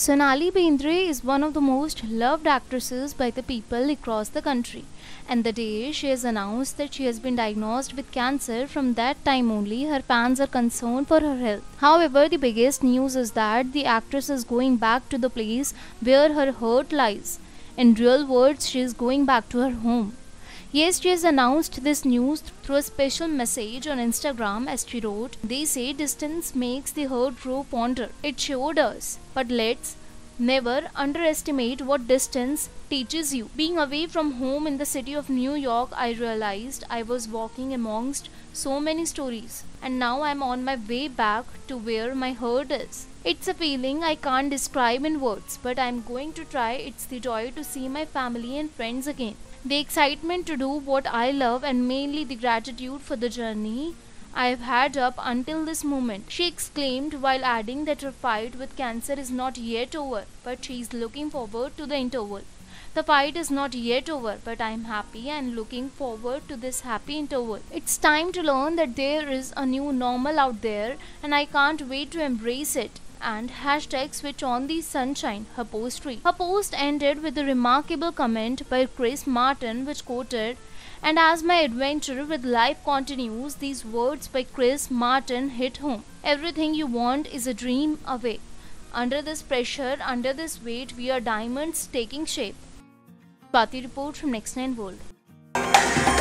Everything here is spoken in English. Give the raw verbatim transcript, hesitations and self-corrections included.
Sonali Bendre is one of the most loved actresses by the people across the country, and the day she has announced that she has been diagnosed with cancer, from that time only her fans are concerned for her health. However, the biggest news is that the actress is going back to the place where her heart lies. In real words, she is going back to her home. Yes, she has announced this news through a special message on Instagram as she wrote, "They say distance makes the heart grow fonder. It sure does. But let's never underestimate what distance teaches you. Being away from home in the city of New York, I realized I was walking amongst so many stories. And now I'm on my way back to where my heart is. It's a feeling I can't describe in words, but I'm going to try. It's the joy to see my family and friends again. The excitement to do what I love, and mainly the gratitude for the journey I've had up until this moment," she exclaimed, while adding that her fight with cancer is not yet over, but she is looking forward to the interval. "The fight is not yet over, but I'm happy and looking forward to this happy interval. It's time to learn that there is a new normal out there, and I can't wait to embrace it." And hashtag switch on the sunshine, her post read. Her post ended with a remarkable comment by Chris Martin, which quoted, "And as my adventure with life continues," these words by Chris Martin hit home. Everything you want is a dream away. Under this pressure, under this weight, we are diamonds taking shape. Swati report from Next nine World.